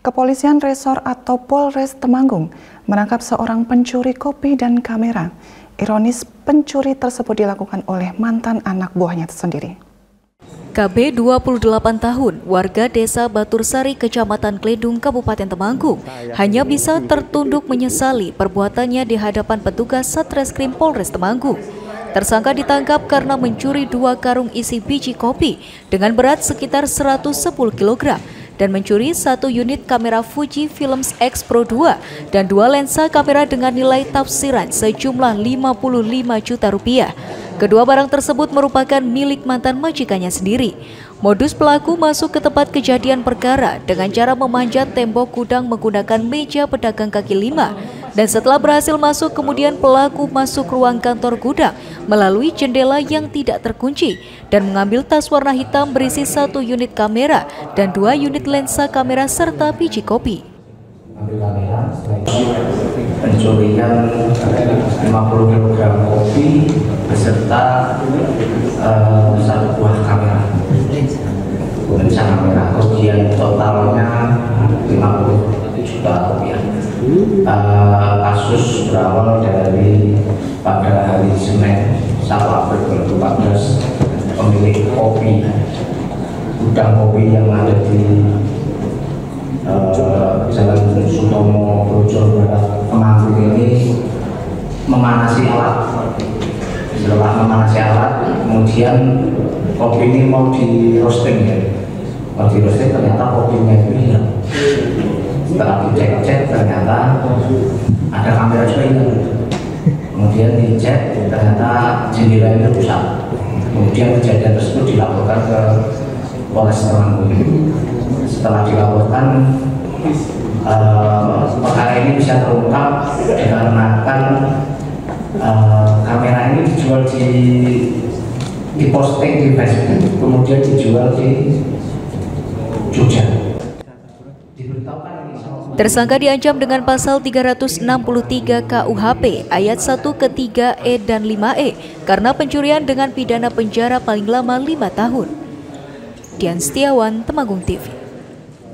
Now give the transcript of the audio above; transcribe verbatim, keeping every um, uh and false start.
Kepolisian Resor atau Polres Temanggung menangkap seorang pencuri kopi dan kamera. Ironis, pencuri tersebut dilakukan oleh mantan anak buahnya sendiri. K B dua puluh delapan tahun, warga desa Batursari, Kecamatan Kledung, Kabupaten Temanggung, hanya bisa tertunduk menyesali perbuatannya di hadapan petugas Satreskrim Polres Temanggung. Tersangka ditangkap karena mencuri dua karung isi biji kopi dengan berat sekitar seratus sepuluh kilogram dan mencuri satu unit kamera Fuji Films X Pro dua dan dua lensa kamera dengan nilai tafsiran sejumlah lima puluh lima juta rupiah. Kedua barang tersebut merupakan milik mantan majikannya sendiri. Modus pelaku masuk ke tempat kejadian perkara dengan cara memanjat tembok gudang menggunakan meja pedagang kaki lima. Dan setelah berhasil masuk, kemudian pelaku masuk ruang kantor gudang melalui jendela yang tidak terkunci dan mengambil tas warna hitam berisi satu unit kamera dan dua unit lensa kamera serta biji kopi. Pencurian lima puluh kilogram kopi beserta uh, satu buah kamera, lensa kamera, kerugian totalnya lima puluh juta rupiah. Uh, kasus berawal dari pada hari Senin satu April dua ribu empat belas, pemilik kopi, gudang kopi yang ada di uh, Jalan Sutomo Bojor Barat Temanggung ini memanasi alat. Setelah memanasi alat, kemudian kopi ini mau di roasting ya. Mau di roasting ternyata kopinya itu hilang. Setelah dicek-cek ternyata ada kamera juga hilang. Kemudian dicek ternyata jendela itu rusak. Kemudian kejadian tersebut dilaporkan ke Polres Temanggung. Setelah dilaporkan, uh, perkara ini bisa terungkap dikarenakan uh, kamera ini dijual di diposting di Facebook, kemudian dijual di Jogja. Tersangka diancam dengan pasal tiga ratus enam puluh tiga K U H P ayat satu ke tiga E dan lima E karena pencurian dengan pidana penjara paling lama lima tahun. Dian Setiawan, Temanggung T V.